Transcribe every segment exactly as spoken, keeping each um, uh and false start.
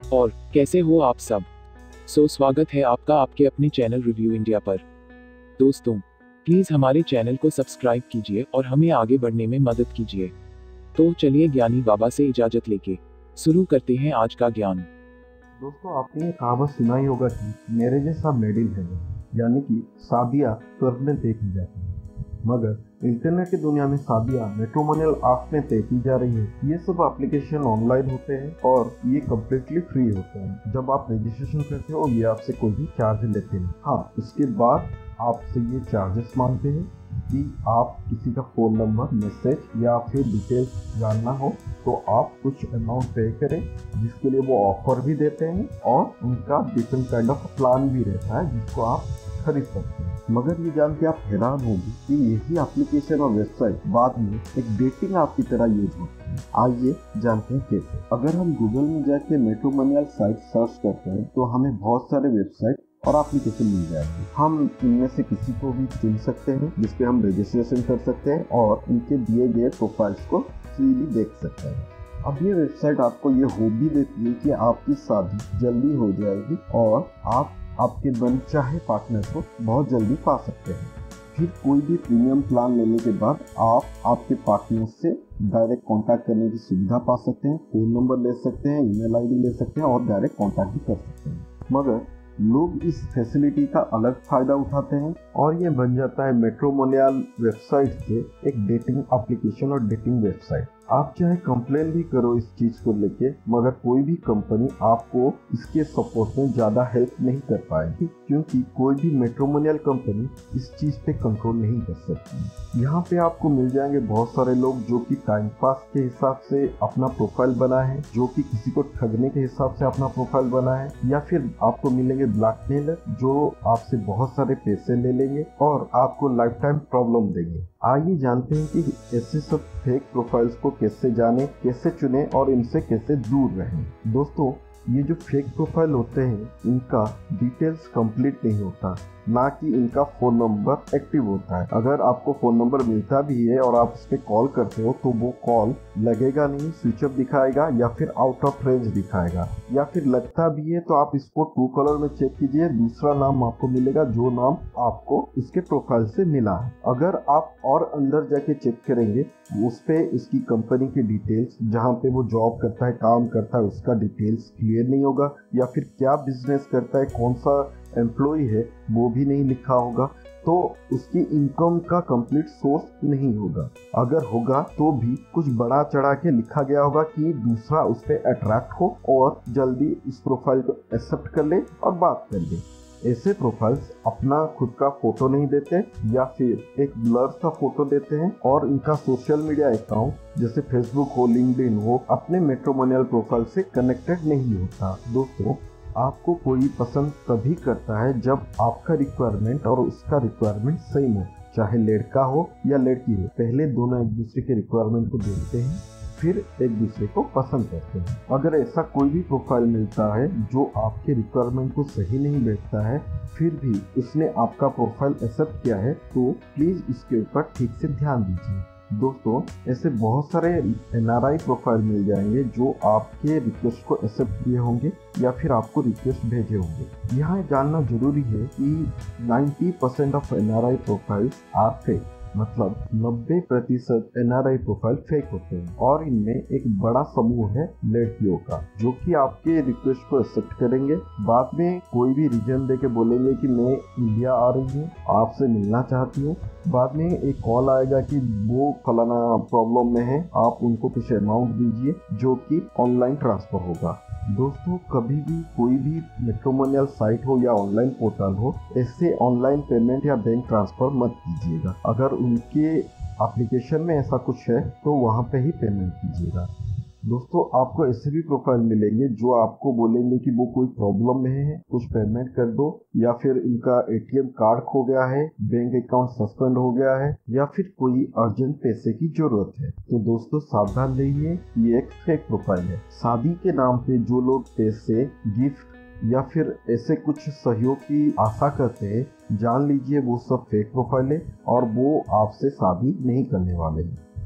और कैसे हो आप सब। सो स्वागत है आपका आपके अपने चैनल रिव्यू इंडिया पर। दोस्तों, प्लीज हमारे चैनल को सब्सक्राइब कीजिए और हमें आगे बढ़ने में मदद कीजिए। तो चलिए ज्ञानी बाबा से इजाजत लेके शुरू करते हैं आज का ज्ञान। दोस्तों, आपने ये कहावत सुना ही होगा कि मेरे जैसा मेड इन हेवन, यानी कि शादियाँ स्वर्ग में तय की जाती हैं। मगर इंटरनेट की दुनिया में शादियाँ मैट्रिमोनियल ऐप में तय की जा रही है। ये सब एप्लीकेशन ऑनलाइन होते हैं और ये कम्प्लीटली फ्री होते हैं। जब आप रजिस्ट्रेशन करते हो ये आपसे कोई भी चार्ज लेते हैं। हाँ, उसके बाद आपसे ये चार्जेस मांगते हैं कि आप किसी का फ़ोन नंबर, मैसेज या फिर डिटेल्स जानना हो तो आप कुछ अमाउंट पे करें, जिसके लिए वो ऑफर भी देते हैं और उनका डिफरेंट काइंड ऑफ प्लान भी रहता है जिसको आप खरीद सकते हैं। मगर ये जान के आप हैरान होंगे कि यही एप्लीकेशन और वेबसाइट बाद में एक डेटिंग ऐप की तरह यूज होती है। आइए जानते हैं कैसे। अगर हम गूगल में जाके मैट्रिमोनियल साइट सर्च करते हैं तो हमें बहुत सारे वेबसाइट और एप्लीकेशन मिल जाएगी। हम इनमें से किसी को भी चुन सकते हैं जिसपे हम रजिस्ट्रेशन कर सकते हैं और उनके दिए गए प्रोफाइल्स को फ्रीली देख सकते हैं। अब ये वेबसाइट आपको ये होप देती है कि आपकी शादी जल्दी हो जाएगी और आप आपके मनचाहे पार्टनर को बहुत जल्दी पा सकते हैं। फिर कोई भी प्रीमियम प्लान लेने के बाद आप आपके पार्टनर से डायरेक्ट कांटेक्ट करने की सुविधा पा सकते हैं, फ़ोन नंबर ले सकते हैं, ईमेल आईडी ले सकते हैं और डायरेक्ट कांटेक्ट भी कर सकते हैं। मगर लोग इस फैसिलिटी का अलग फायदा उठाते हैं और ये बन जाता है मैट्रिमोनियल वेबसाइट से एक डेटिंग एप्लीकेशन और डेटिंग वेबसाइट। आप चाहे कंप्लेन भी करो इस चीज को लेके, मगर कोई भी कंपनी आपको इसके सपोर्ट में ज्यादा हेल्प नहीं कर पाएगी, क्योंकि कोई भी मैट्रिमोनियल कंपनी इस चीज पे कंट्रोल नहीं कर सकती। यहाँ पे आपको मिल जाएंगे बहुत सारे लोग जो कि टाइम पास के हिसाब से अपना प्रोफाइल बनाए हैं, जो कि किसी को ठगने के हिसाब से अपना प्रोफाइल बनाए हैं, या फिर आपको मिलेंगे ब्लैकमेलर जो आपसे बहुत सारे पैसे ले लेंगे और आपको लाइफ टाइम प्रॉब्लम देंगे। आइए जानते हैं कि ऐसे सब फेक प्रोफाइल्स को कैसे जाने, कैसे चुने और इनसे कैसे दूर रहें। दोस्तों, ये जो फेक प्रोफाइल होते हैं इनका डिटेल्स कंप्लीट नहीं होता, ना कि इनका फ़ोन नंबर एक्टिव होता है। अगर आपको फ़ोन नंबर मिलता भी है और आप इस पर कॉल करते हो तो वो कॉल लगेगा नहीं, स्विच ऑफ दिखाएगा या फिर आउट ऑफ रेंज दिखाएगा, या फिर लगता भी है तो आप इसको ट्रू कलर में चेक कीजिए, दूसरा नाम आपको मिलेगा जो नाम आपको इसके प्रोफाइल से मिला है। अगर आप और अंदर जाके चेक करेंगे उस पे इसकी कंपनी की डिटेल्स, जहाँ पे वो जॉब करता है, काम करता है, उसका डिटेल्स क्लियर नहीं होगा, या फिर क्या बिजनेस करता है, कौन सा एम्प्लॉय है वो भी नहीं लिखा होगा, तो उसकी इनकम का कंप्लीट सोर्स नहीं होगा। अगर होगा तो भी कुछ बड़ा चढ़ा के लिखा गया होगा कि दूसरा उस पर अट्रैक्ट हो और जल्दी इस प्रोफाइल को एक्सेप्ट कर ले और बात कर ले। ऐसे प्रोफाइल्स अपना खुद का फोटो नहीं देते या फिर एक ब्लर सा फोटो देते हैं और इनका सोशल मीडिया अकाउंट जैसे फेसबुक हो, लिंक्डइन हो, अपने मैट्रिमोनियल प्रोफाइल से कनेक्टेड नहीं होता। दोस्तों, आपको कोई पसंद तभी करता है जब आपका रिक्वायरमेंट और उसका रिक्वायरमेंट सेम हो, चाहे लड़का हो या लड़की हो। पहले दोनों एक दूसरे के रिक्वायरमेंट को देखते हैं, फिर एक दूसरे को पसंद करते हैं। अगर ऐसा कोई भी प्रोफाइल मिलता है जो आपके रिक्वायरमेंट को सही नहीं बैठता है, फिर भी उसने आपका प्रोफाइल एक्सेप्ट किया है, तो प्लीज़ इसके ऊपर ठीक से ध्यान दीजिए। दोस्तों, ऐसे बहुत सारे एन आर आई प्रोफाइल मिल जाएंगे जो आपके रिक्वेस्ट को एक्सेप्ट किए होंगे या फिर आपको रिक्वेस्ट भेजे होंगे। यहाँ जानना जरूरी है कि नब्बे percent of N R I profiles are fake, मतलब नब्बे प्रतिशत N R I profile fake होते हैं और इनमें एक बड़ा समूह है लड़कियों का जो कि आपके रिक्वेस्ट को एक्सेप्ट करेंगे, बाद में कोई भी रीजन देके बोलेंगे कि मैं इंडिया आ रही हूँ, आपसे मिलना चाहती हूँ। बाद में एक कॉल आएगा कि वो फलाना प्रॉब्लम में है, आप उनको कुछ अमाउंट दीजिए जो कि ऑनलाइन ट्रांसफर होगा। दोस्तों, कभी भी कोई भी मैट्रिमोनियल साइट हो या ऑनलाइन पोर्टल हो, ऐसे ऑनलाइन पेमेंट या बैंक ट्रांसफर मत कीजिएगा। अगर उनके एप्लीकेशन में ऐसा कुछ है तो वहाँ पे ही पेमेंट कीजिएगा। दोस्तों, आपको ऐसे भी प्रोफाइल मिलेंगे जो आपको बोलेंगे कि वो कोई प्रॉब्लम में है, कुछ पेमेंट कर दो, या फिर इनका ए टी एम कार्ड खो गया है, बैंक अकाउंट सस्पेंड हो गया है, या फिर कोई अर्जेंट पैसे की जरूरत है। तो दोस्तों, सावधान रहिए, ये एक फेक प्रोफाइल है। शादी के नाम पे जो लोग पैसे, गिफ्ट या फिर ऐसे कुछ सहयोग की आशा करते हैं, जान लीजिए वो सब फेक प्रोफाइल है और वो आपसे शादी नहीं करने वाले हैं।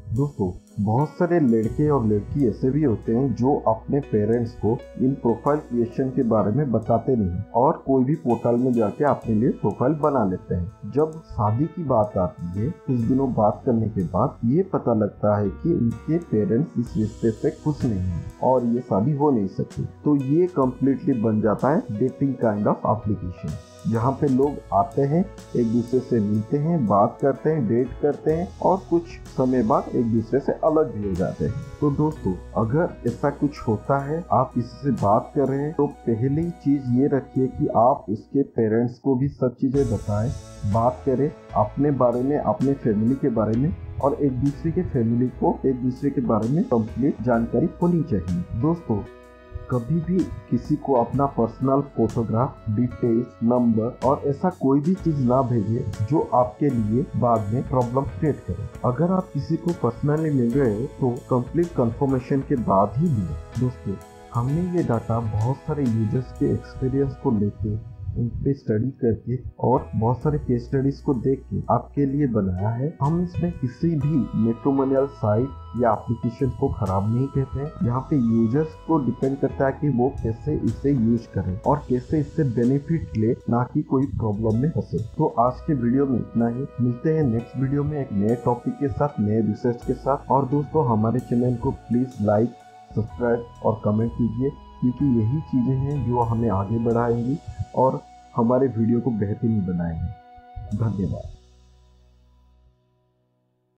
दोस्तों, बहुत सारे लड़के और लड़की ऐसे भी होते हैं जो अपने पेरेंट्स को इन प्रोफाइल क्रिएशन के बारे में बताते नहीं और कोई भी पोर्टल में जाके अपने लिए प्रोफाइल बना लेते हैं। जब शादी की बात आती है, कुछ दिनों बात करने के बाद ये पता लगता है कि उनके पेरेंट्स इस रिश्ते से खुश नहीं हैं और ये शादी हो नहीं सकती, तो ये कम्प्लीटली बन जाता है डेटिंग काइंड ऑफ एप्लीकेशन, जहाँ पे लोग आते हैं, एक दूसरे से मिलते हैं, बात करते हैं, डेट करते हैं और कुछ समय बाद एक दूसरे से अलग भी हो जाते हैं। तो दोस्तों, अगर ऐसा कुछ होता है, आप किसी से बात कर रहे हैं, तो पहली चीज ये रखिए कि आप उसके पेरेंट्स को भी सब चीजें बताएं, बात करें अपने बारे में, अपने फैमिली के बारे में, और एक दूसरे के फैमिली को एक दूसरे के बारे में कंप्लीट जानकारी होनी चाहिए। दोस्तों, कभी भी किसी को अपना पर्सनल फोटोग्राफ, डिटेल्स, नंबर और ऐसा कोई भी चीज ना भेजे जो आपके लिए बाद में प्रॉब्लम क्रिएट करे। अगर आप किसी को पर्सनली मिल रहे हो तो कंप्लीट कंफर्मेशन के बाद ही मिले। दोस्तों, हमने ये डाटा बहुत सारे यूजर्स के एक्सपीरियंस को लेके, उन पे स्टडी करके और बहुत सारे केस स्टडीज को देख के आपके लिए बनाया है। हम इसमें किसी भी मैट्रिमोनियल साइट या एप्लीकेशन को खराब नहीं कहते हैं। यहाँ पे यूजर्स को डिपेंड करता है कि वो कैसे इसे यूज करें और कैसे इससे बेनिफिट ले, ना कि कोई प्रॉब्लम में फंसे। तो आज के वीडियो में इतना ही। मिलते हैं नेक्स्ट वीडियो में एक नए टॉपिक के साथ, नए रिसर्च के साथ। और दोस्तों, हमारे चैनल को प्लीज लाइक, सब्सक्राइब और कमेंट कीजिए, क्योंकि यही चीजें हैं जो हमें आगे बढ़ाएंगी और हमारे वीडियो को बेहतरीन बनाएंगे। धन्यवाद।